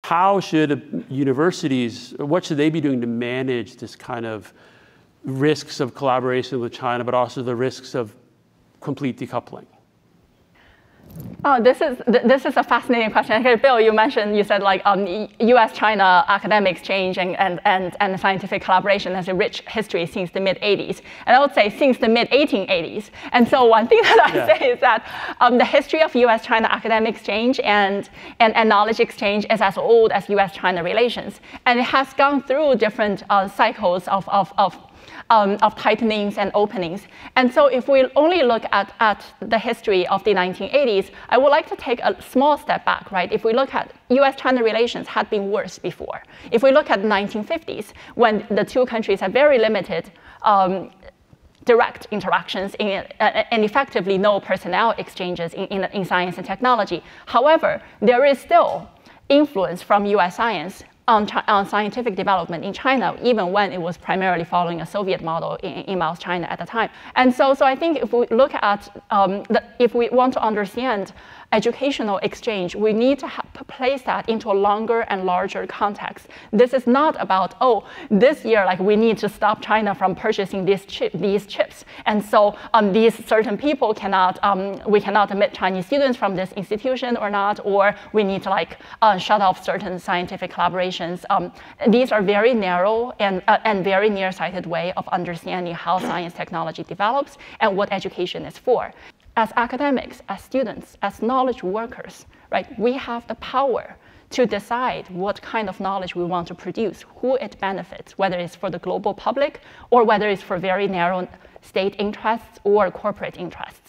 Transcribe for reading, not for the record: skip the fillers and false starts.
how should universities, what should they be doing to manage this kind of risks of collaboration with China, but also the risks of complete decoupling? Oh, this is a fascinating question. Bill, you said like U.S.-China academic exchange and scientific collaboration has a rich history since the mid-'80s. And I would say since the mid-1880s. And so one thing that I say is that the history of U.S.-China academic exchange and knowledge exchange is as old as U.S.-China relations. And it has gone through different cycles of tightenings and openings. And so if we only look at the history of the 1980s, I would like to take a small step back, right? If we look at US-China relations had been worse before. If we look at the 1950s, when the two countries had very limited direct interactions and effectively no personnel exchanges in science and technology. However, there is still influence from US science on scientific development in China, even when it was primarily following a Soviet model in Mao's China at the time. And so I think if we look at, if we want to understand educational exchange, we need to place that into a longer and larger context. This is not about, oh, this year, like we need to stop China from purchasing these chips. And so these certain people cannot, we cannot admit Chinese students from this institution or not, or we need to like shut off certain scientific collaborations. These are very narrow and very nearsighted way of understanding how science technology develops and what education is for. As academics, as students, as knowledge workers, right, we have the power to decide what kind of knowledge we want to produce, who it benefits, whether it's for the global public or whether it's for very narrow state interests or corporate interests.